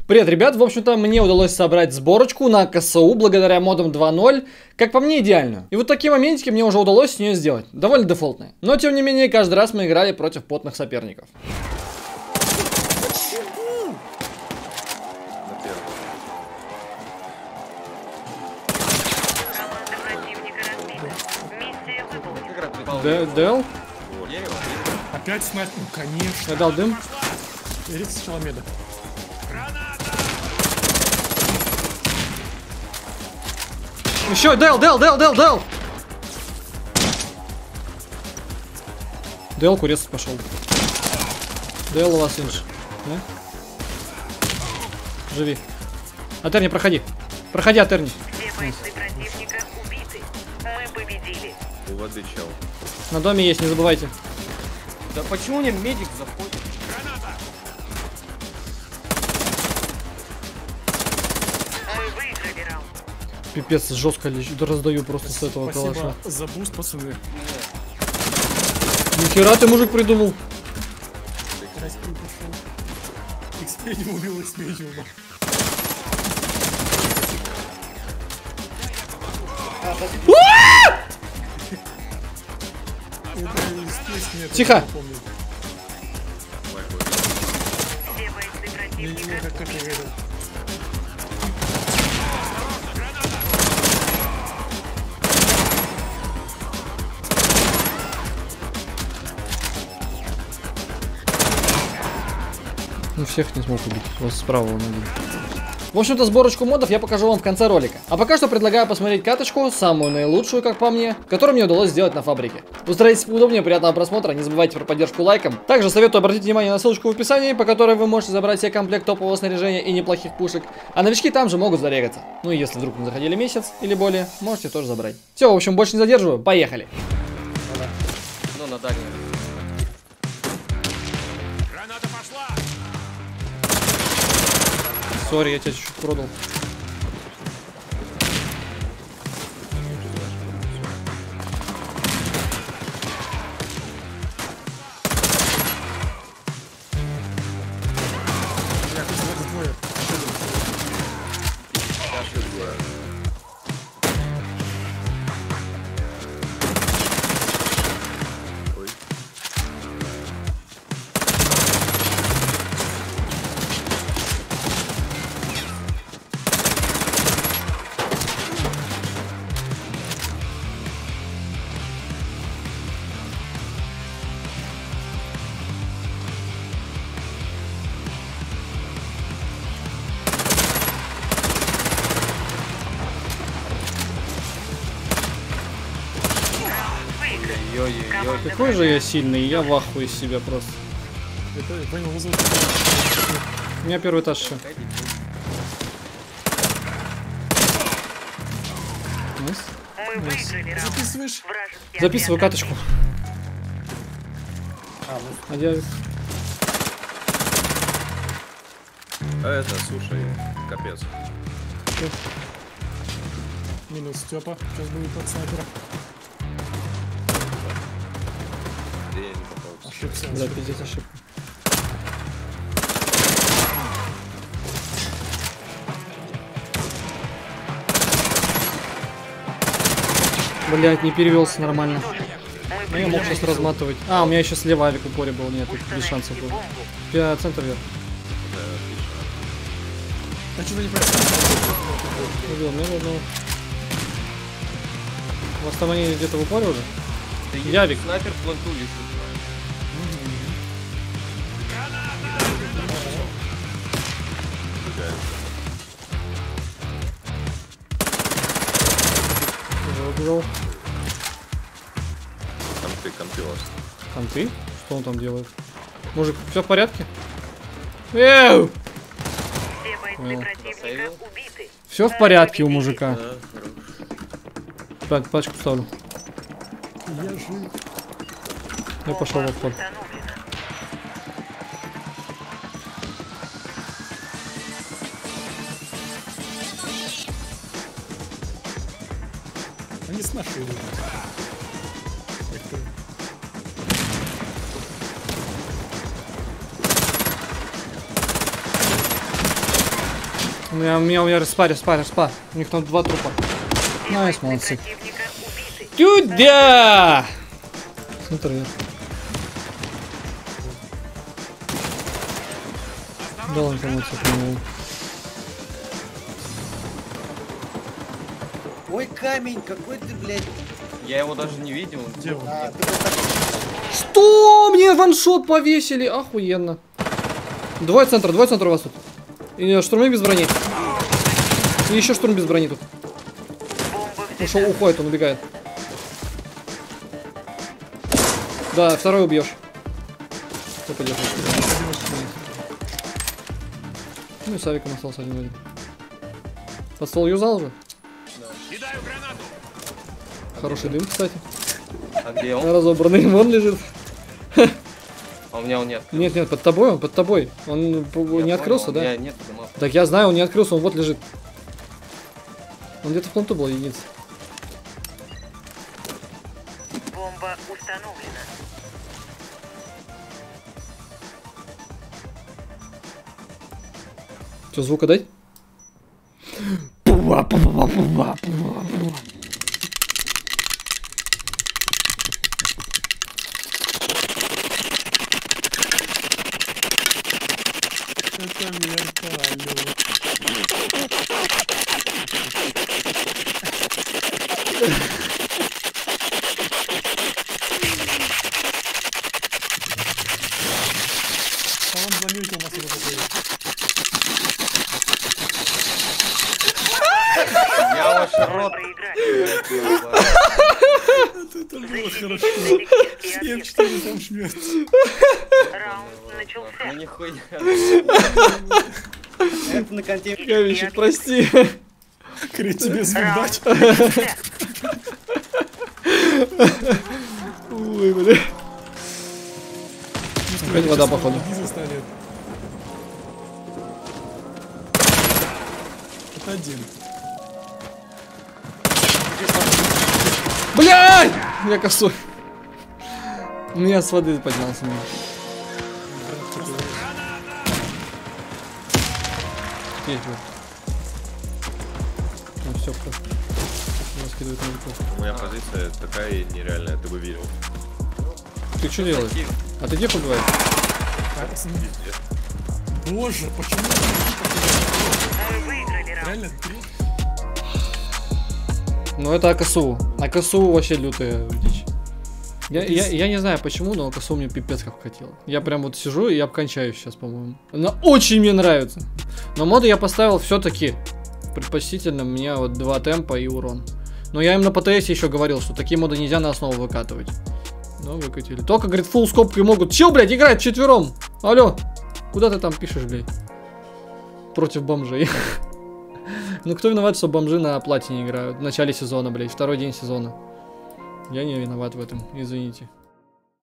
Привет, ребят, в общем-то мне удалось собрать сборочку на КСУ благодаря модам 2.0, как по мне идеальную. И вот такие моментики мне уже удалось с нее сделать, довольно дефолтные. Но тем не менее, каждый раз мы играли против потных соперников. Дэл? Опять снайпер? Ну, конечно. Я дал дым. Эрик с Шаламеда. Еще, Дэл! Дэл, курец пошел. Дэл, у вас инш. Да? Живи. Атерни, проходи. Проходи, Атерни. Все бойцы противника убиты. Мы победили. У воды чел. На доме есть, не забывайте. Да почему мне медик заходит? Мы выиграли раунд. Пипец, жестко раздаю просто с этого Спасибо калаша. за буст, пацаны. Нихера ты, мужик, придумал. Распил пошел. Экспедиум убил экспедиума. Тихо. Все бойцы противника Как я говорил. Ну, всех не смог убить. Вот справа он один. В общем-то, сборочку модов я покажу вам в конце ролика. А пока что предлагаю посмотреть каточку, самую наилучшую, как по мне, которую мне удалось сделать на фабрике. Устраивайтесь поудобнее, приятного просмотра, не забывайте про поддержку лайком. Также советую обратить внимание на ссылочку в описании, по которой вы можете забрать себе комплект топового снаряжения и неплохих пушек. А новички там же могут зарегаться. Ну и если вдруг не заходили месяц или более, можете тоже забрать. Все, в общем, больше не задерживаю, поехали. Ну, на дальнем. Сори, я тебя чуть-чуть продал. Ой-ой-ой. Какой же я сильный, я в ахуе из себя просто. Это, я понял, вызов. У меня первый этаж еще. Найс. Мы выиграли раунд. Записываешь? Вражеский Записываю отряд каточку. А я... Это, слушай, капец. Минус Степа. Сейчас будет от снайпера. Где я не попал? Ошибся. Да, пиздец, ошибка. Блять, не перевелся нормально. Ну, я мог сейчас разматывать. А, у меня еще слева авик в упоре был, нет, тут без шансов был. Центр вверх. А что-то не происходит? Ну. У вас там они где-то в упоре уже? Явик. Снайпер в планту лежит. Убежал. Конты вас. Конты? Что он там делает? Мужик, все в порядке? Эу! Все бойцы противника убиты. Все в порядке у мужика. Да, хорош. Так, пачку ставлю. Я жив. Я пошел в обход. Установлено. Они с нашей идут. У меня респа. У них там 2 трупа. Найс, молодцы. Противника убиты. Тюдя! Смотри. Дал информацию про него. Ой, камень, какой ты, блядь. Я его даже не видел. Где он? А, ты вот так Что? Мне ваншот повесили. Охуенно. Двое центра у вас тут. И штурмы без брони. И еще штурм без брони тут. Бомба Ушел, уходит, он убегает. Да, второй убьешь. Кто поддержит? Ну и с авиком остался один в один. Под стол юзал уже? Хороший дым, кстати. А где он? Разобранный, вон лежит. А у меня он нет. Нет, под тобой, он под тобой. Он Я не понял, открылся, у да? меня нет дыма. Так я знаю, он не открылся, он вот лежит. Он где-то в планту был, единица. Бомба установлена. Что, звука дать? Это вертолет. А он заметил нас уже такой. Я ваш рот. Проиграли. Это было хорошо. Тактический объект. М4 там шмет. Раунд Ну начался. нихуя. это на контейнере. Каменщик, прости. Крит тебе звук Раунд дать. начался. Ой, бля. Опять вода, походу. Виза станет. Это один. Блядь! Я косой. У меня с воды поднялся. Есть вот. Ну все, просто. Меня скидывают на легко. У меня позиция такая нереальная, ты бы видел. Ты что делаешь? А ты где побываешь? А, смотри. Боже, почему? Мы выиграли раунд. Реально 3? Ну это АКСУ. АКСУ вообще лютая дичь. Я не знаю почему, но АКСУ мне пипец как вкатило. Я прям вот сижу и я обкончаюсь сейчас, по-моему. Она очень мне нравится. Но моды я поставил все-таки предпочтительно. Мне вот 2 темпа и урон. Но я им на ПТС еще говорил, что такие моды нельзя на основу выкатывать. Но выкатили. Только, говорит, фулл скобкой могут. Чел, блядь, играть вчетвером. Алло. Куда ты там пишешь, блядь? Против бомжей. Ну кто виноват, что бомжи на платине играют в начале сезона, блядь, второй день сезона? Я не виноват в этом, извините.